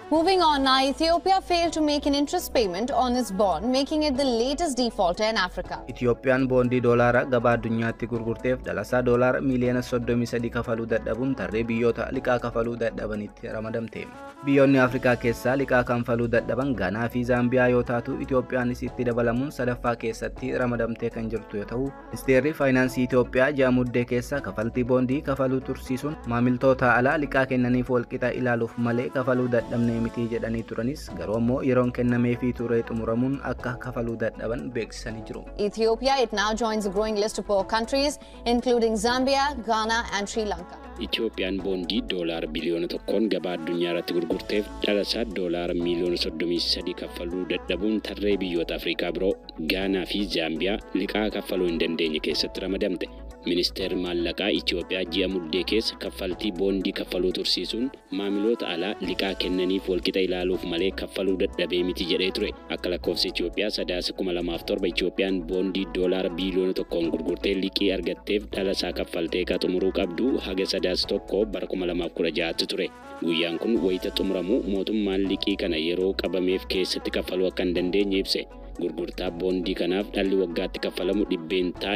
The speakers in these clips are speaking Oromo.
Moving on now, Ethiopia failed to make an interest payment on its bond, making it the latest defaulter in Africa. Itiyoophiyaan boondii doolaara gabaa addunyaatti gurgurteef dalasaa doolaara miliyoona 33 kafaluu dadhabuun tarree biyyoota liqaa kafaluu dadhabanitti ramadamte. Biyyoonni Afrikaa keessaa liqaa kanfaluu dadhaban Gaanaa fi Zaambiyaa yoo taatu, Itiyoophiyaanis itti dabalamuun sadaffaa keessatti ramadamtee kan jirtu yoo ta'u, Ministeerri Faayinaansii Itiyoophiyaa ji'a muddee keessa kafaltii boondii kafaluu tursiisuun maamiltoota alaa liqaa kennaniif walqixa ilaaluuf malee kafaluu dadhabne miti jedhanii turanis garuu ammoo yeroon kennameefii ture xumuramuun akka kafaluu dadhaban beeksisanii jiru. Ethiopia, it now joins a growing list of poor countries, including Zambia, Ghana and Sri Lanka. Itiyoophiyaan boondii doolaara biliyoona tokkoon gabaa addunyaa irratti gurgurteef dalasaa doolaara miliyoona 33 kaffaluu dadhabuun tarree biyyoota Afrikaa biroo Gaanaa fi Zaambiyaa liqaa kaffaluu hin dandeenye keessatti ramadamte. Ministeerri maallaqaa Itiyoophiyaa ji'a muddee keessa kaffaltii boondii kaffaluu tursiisuun maamiloota alaa liqaa kennaniif walqixa ilaaluuf malee kaffaluu dadhabee miti jedhee ture. Akka lakkoofsa Itiyoophiyaa sadaasa 2007 Itiyoophiyaan boondii doolaara biliyoona tokkoon gurgurtee liqii argatteef dalasaa kaffaltee xumuruu qabdu haga sadaasa tokko bara 2016 ture. Guyyaan kun wayita xumuramu mootummaan liqii kana yeroo qabameef keessatti kaffaluu akka hin dandeenye ibse. Gurgurtaa boondii kanaaf dhalli waggaatti kaffalamu dhibbeentaa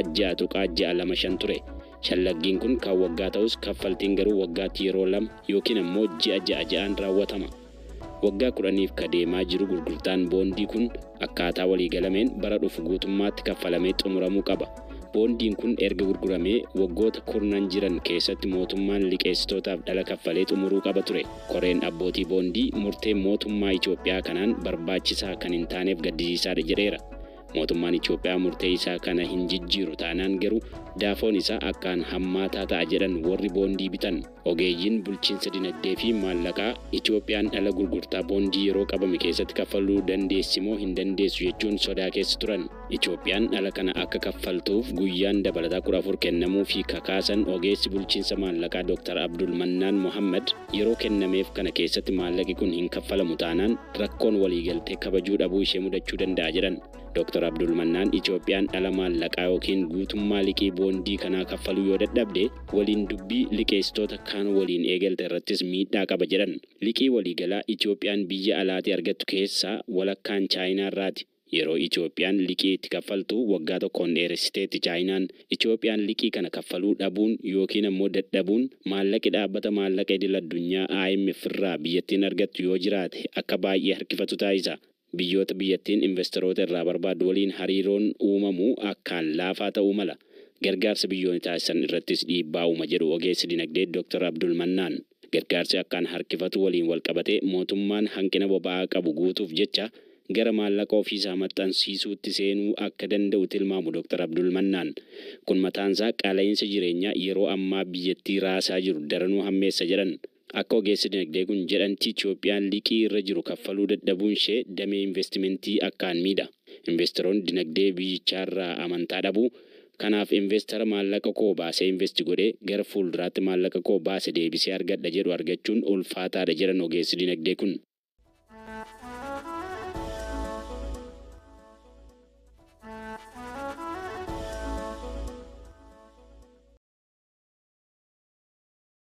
6.65 ture. Shallaggiin kun kan waggaa ta'us kaffaltiin garuu waggaatti yeroo lama yookiin ammoo ji'a 6 raawwatama. Waggaa 10f kadeemaa jiru gurgurtaan boondii kun akkaataa waliigalameen bara dhufu guutummaatti kaffalamee xumuramuu qaba. Boondiin kun erga gurguramee waggoota kurnan jiran keessatti mootummaan liqeessitootaaf dhala kaffalee xumuruu qaba ture. Koreen abbootii boondii murtee mootummaa Itiyoophiyaa kanaan barbaachisaa kan hin taaneef gaddisiisaadha jedheera. Mootummaan Itiyoophiyaa murtee isaa kana hin jijjiiru taanaan garuu daafoon isaa akkaan hammaataa ta'a jedhan warri boondii bitan. Ogeeyyiin bulchiinsa dinagdee fi maallaqaa Itiyoophiyaan dhala gurgurtaa boondii yeroo qabame keessatti kaffaluu dandeessi moo hin dandeessu jechuun sodaa keessa turan. Itiyoophiyaan dhala kana akka kaffaltuuf guyyaan dabalataa 14 kennamuu fi kakaasan ogeessi bulchiinsa maallaqaa Dr. Abdul Mannaan Mohammed yeroo kennameef kana keessatti maallaqi kun hin kaffalamu taanaan rakkoon waliigaltee kabajuu dhabuu ishee mudachuu danda'a jedhan. Dr. Abdul Mannaan Itiyoophiyaan dhala maallaqaa yookiin guutummaa liqii boondii kanaa kaffaluu yoo dadhabde waliin dubbii liqeessitoota kaan waliin eegalte irrattis miidhaa qaba jedhan. Liqii waliigalaa Itiyoophiyaan biyya alaatii argattu keessaa walakkaan Chaayinaa irraati. Yeroo Itiyoophiyaan liqii itti kaffaltu waggaa tokkoon dheeressiteetti Chaayinaan Itiyoophiyaan liqii kana kaffaluu dhabuun yookiin ammoo dadhabuun maallaqi dhaabbata maallaqa idil addunyaa IMF irraa biyyattiin argattu yoo jiraate akka baay'ee harkifatu taasisa. Biyyoota biyyattiin investoroota irraa barbaadu waliin hariiroon uumamu akkaan laafaa ta'uu mala. Gargaarsa biyyoonni taasisan irrattis dhiibbaa uuma jedhu ogeessi dinagdee Dr. Abdul Mannaan. Gargaarsi akkaan harkifatu waliin walqabate mootummaan hanqina boba'aa qabu guutuuf jecha gara maallaqa ofiisaa maxxansiisuutti seenuu akka danda'u tilmaamu Dr. Abdul Mannaan. Kun mataansaa qaala'insa jireenyaa yeroo ammaa biyyattii raasaa jiru daranuu hammeessa jedhan. Akka ogeessi dinagdee kun jedhanti Itiyoophiyaan liqii irra jiru kaffaluu dadhabuun ishee damee investimentii akkaan miidha. Investoroonni dinagdee biyyichaarraa amantaa dhabu. Kanaaf investara maallaqa koo baasee investi godhee gara fuulduraatti maallaqa koo baase deebisee argadha jedhu argachuun ulfaataadha jedhan ogeessi dinagdee kun.